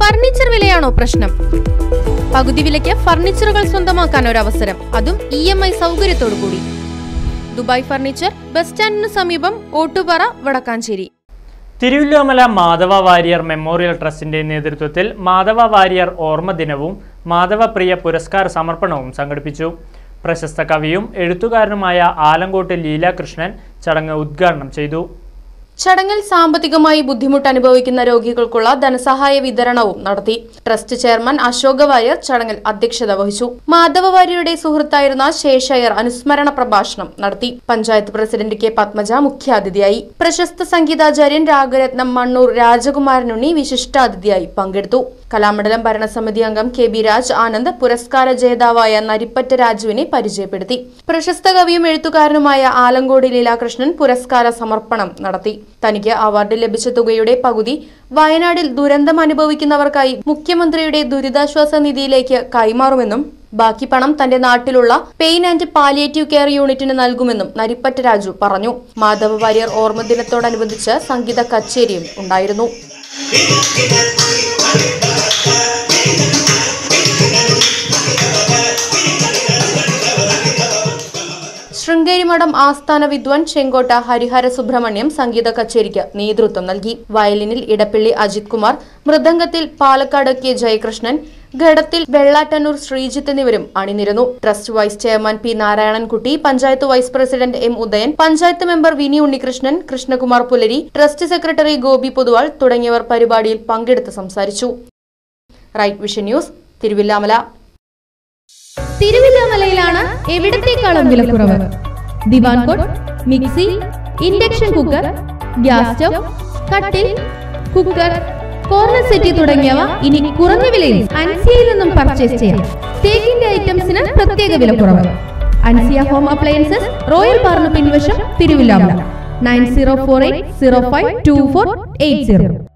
Furniture വിലയാണോ പ്രശ്നം? പകുതി വിലയ്ക്ക് ഫർണിച്ചറുകൾ സ്വന്തമാക്കാൻ ഒരു അവസരം, അതും EMI സൗകര്യത്തോടു കൂടി. ദുബായ് ഫർണിച്ചർ, ബസ് സ്റ്റാൻഡിന് സമീപം, ഓട്ടുപാറ, വടക്കാഞ്ചേരി. തിരുവല്ലോമല മാധവ വാര്യർ മെമ്മോറിയൽ ട്രസ്റ്റിന്റെ നേതൃത്വത്തിൽ മാധവ വാര്യർ ഓർമ്മ ദിനവും മാധവപ്രിയ പുരസ്കാര സമർപ്പണവും സംഘടിപ്പിച്ചു. പ്രശസ്ത കവിയും എഴുത്തുകാരനുമായ ആലങ്കോട്ട് ലീലാകൃഷ്ണൻ ചടങ്ങ് ഉദ്ഘാടനം ചെയ്തു. ചടങ്ങിൽ സാമ്പത്തികമായി ബുദ്ധിമുട്ട് അനുഭവിക്കുന്ന രോഗികൾക്കുള്ള ധനസഹായ വിതരണവും നടത്തി. ട്രസ്റ്റ് ചെയർമാൻ അശോക വാര്യർ ചടങ്ങിൽ അധ്യക്ഷത വഹിച്ചു. മാധവ വാര്യരുടെ സുഹൃത്തായിരുന്ന ശേഷയ്യർ അനുസ്മരണ പ്രഭാഷണം നടത്തി. പഞ്ചായത്ത് പ്രസിഡന്റ് കെ പത്മജ മുഖ്യാതിഥിയായി. പ്രശസ്ത സംഗീതാചാര്യൻ രാഗരത്നം മണ്ണൂർ രാജകുമാരനുണ്ണി വിശിഷ്ടാതിഥിയായി പങ്കെടുത്തു. കലാമണ്ഡലം ഭരണസമിതി അംഗം KB രാജ് ആനന്ദ് പുരസ്കാര ജേതാവായ നരിപ്പറ്റ രാജുവിനെ പരിചയപ്പെടുത്തി. പ്രശസ്ത കവിയും എഴുത്തുകാരനുമായ ആലങ്കോട് ലീലാകൃഷ്ണൻ പുരസ്കാര സമർപ്പണം നടത്തി. തനിക്ക് അവാർഡ് ലഭിച്ച തുകയുടെ പകുതി വയനാട്ടിൽ ദുരന്തം അനുഭവിക്കുന്നവർക്കായി മുഖ്യമന്ത്രിയുടെ ദുരിതാശ്വാസ നിധിയിലേക്ക് കൈമാറുമെന്നും ബാക്കി പണം തന്റെ നാട്ടിലുള്ള പെയിൻ ആൻഡ് പാലിയേറ്റീവ് കെയർ യൂണിറ്റിന് നൽകുമെന്നും നരിപ്പറ്റ രാജു പറഞ്ഞു. മാധവ വാര്യർ ഓർമ്മ ദിനത്തോടനുബന്ധിച്ച് സംഗീത കച്ചേരിയും ഉണ്ടായിരുന്നു. ശൃംഗേരിമഠം ആസ്ഥാന വിദ്വാൻ ചെങ്കോട്ട ഹരിഹര സുബ്രഹ്മണ്യം സംഗീത കച്ചേരിക്ക് നേതൃത്വം നൽകി. വയലിനിൽ ഇടപ്പള്ളി അജിത് കുമാർ, മൃദംഗത്തിൽ പാലക്കാട് K ജയകൃഷ്ണൻ, ഘടത്തിൽ വെള്ളാട്ടന്നൂർ ശ്രീജിത്ത് എന്നിവരും അണിനിരന്നു. Trust vice chairman P Narayanankutty, panchayat vice president M Udayan, panchayat member Vini Unnikrishnan, Krishnakumar Pulari, trust secretary Gopi Poduval തുടങ്ങിയവർ പരിപാടിയിൽ പങ്കെടുത്ത് സംസാരിച്ചു. Right vision news, Thiruvillwamala. തിരുവില്ലാമലയിലാണ് എവിടത്തേക്കാളും വിലക്കുറവ്. Divan cot, mixi, induction cooker, gas stove, കട്ടിൽ, കുക്കർ, കോർണർ സെറ്റി തുടങ്ങിയവ ഇനി കുറഞ്ഞ വിലയിൽ അൻസിയയിൽ നിന്നും പർച്ചേസ് ചെയ്യാം. തേക്കിന്റെ ഐറ്റംസിന് പ്രത്യേക വിലക്കുറവ്. അൻസിയ ഹോം അപ്ലയൻസസ്, റോയൽ പാർന്ന് പിൻവശം, തിരുവില്ലാമല. 9048052480.